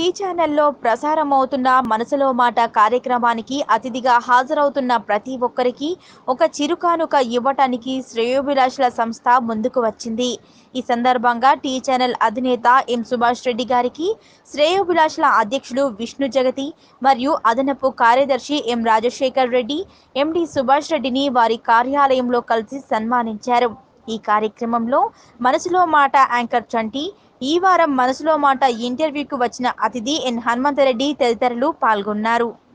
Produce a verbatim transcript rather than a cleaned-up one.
ఛానల్లో ప్రసారమవుతున్న 'మనసులో మాట' కార్యక్రమానికి అతిథిగా హాజరవుతున్న ప్రతి ఒక్కరికి ఒక చిరుకానుక ఇవ్వటానికి శ్రేయోభిలాషుల సంస్థ ముందుకు వచ్చింది. ఈ సందర్భంగా టీ ఛానల్ అధినేత ఎం సుభాష్ రెడ్డి గారికి శ్రేయోభిలాషుల అధ్యక్షులు విష్ణు జగతి మరియు అదనపు కార్యదర్శి ఎం రాజశేఖర్ రెడ్డి, ఎండి సుభాష్ రెడ్డిని వారి కార్యాలయంలో కలిసి సన్మానించారు. ఈ కార్యక్రమంలో 'మనసులో మాట' యాంకర్ చంటి, ఈ వారం 'మనసులో మాట' ఇంటర్వ్యూకు వచ్చిన అతిథి ఎన్ హనుమంతరెడ్డి తదితరులు పాల్గొన్నారు.